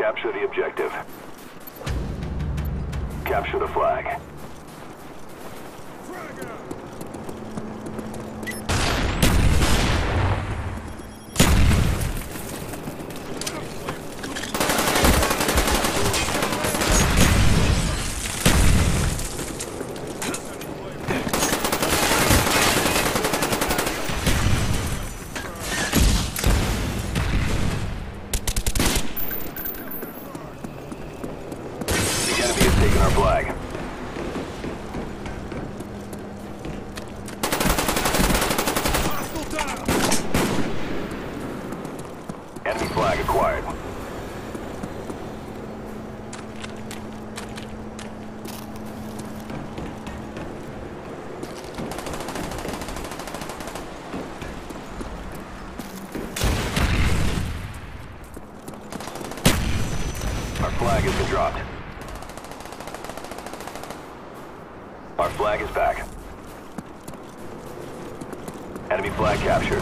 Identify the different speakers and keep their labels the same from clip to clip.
Speaker 1: Capture the objective. Capture the flag. Our flag. Enemy flag acquired. Our flag has been dropped. Our flag is back. Enemy flag captured.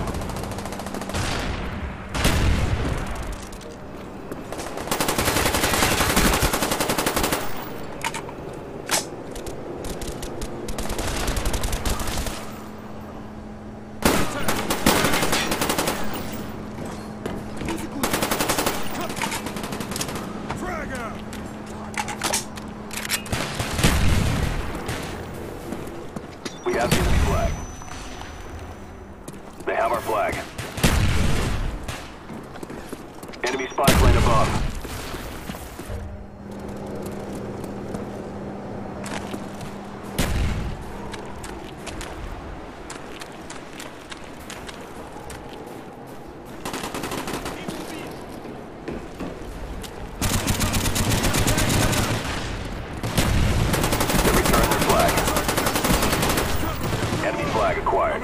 Speaker 1: We have the enemy flag. They have our flag. Enemy spy plane above. They return their flag. Enemy flag acquired.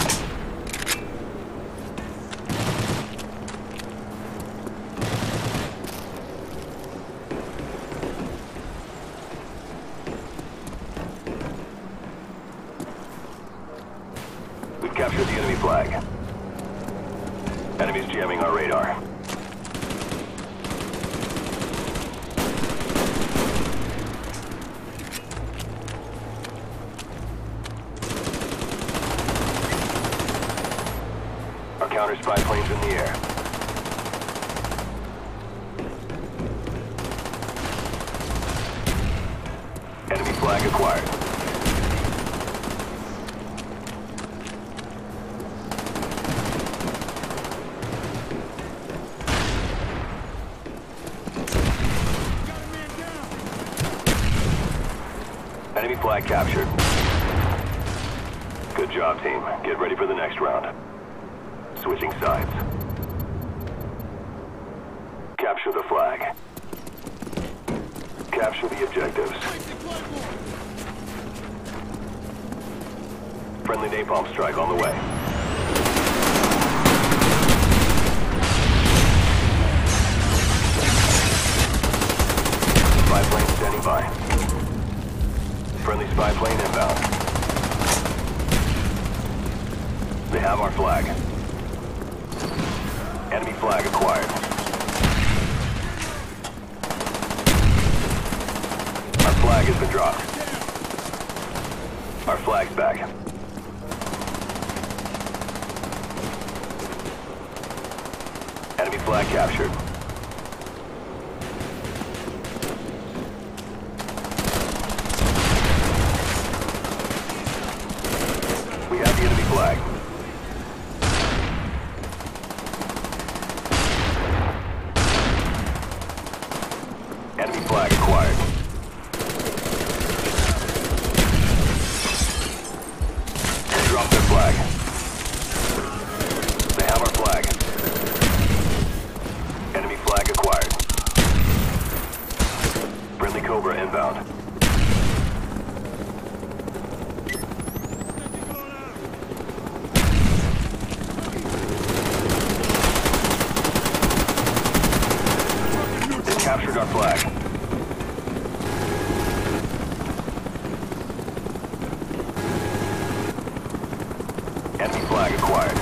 Speaker 1: We've captured the enemy flag. Enemies jamming our radar. Our counter spy plane's in the air. Enemy flag acquired. Enemy flag captured. Good job, team. Get ready for the next round. Switching sides. Capture the flag. Capture the objectives. Friendly napalm strike on the way. Spy plane standing by. Friendly spy plane inbound. They have our flag. Enemy flag acquired. Our flag has been dropped. Our flag's back. Enemy flag captured. We have the enemy flag. Enemy flag acquired. They dropped their flag. They have our flag. Enemy flag acquired. Friendly Cobra inbound. They captured our flag. Enemy flag acquired.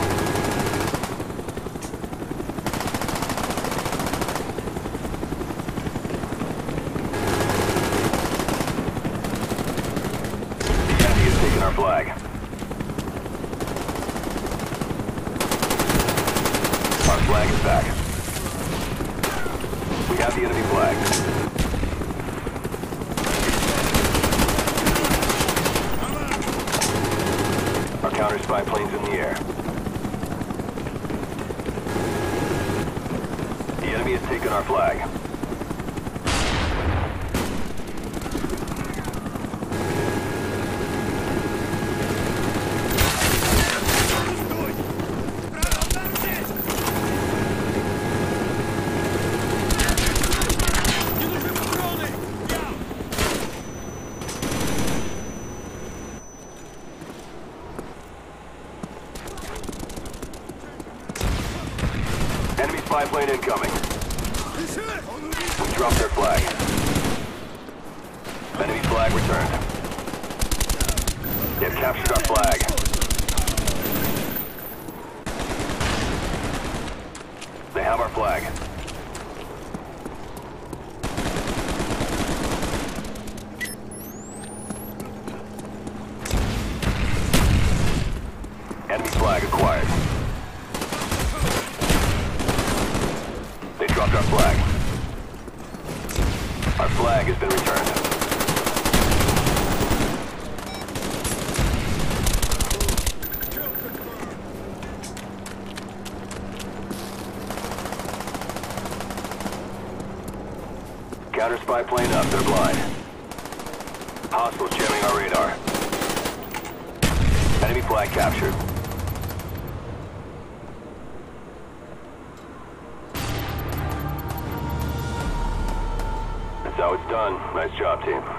Speaker 1: have the enemy flag. Our counter spy plane's in the air. The enemy has taken our flag. Enemy spy plane incoming. We dropped their flag. Enemy flag returned. They've captured our flag. They have our flag. Enemy flag acquired. They dropped our flag. Our flag has been returned. Counter spy plane up, they're blind. Hostiles jamming our radar. Enemy flag captured. That's how it's done. Nice job, team.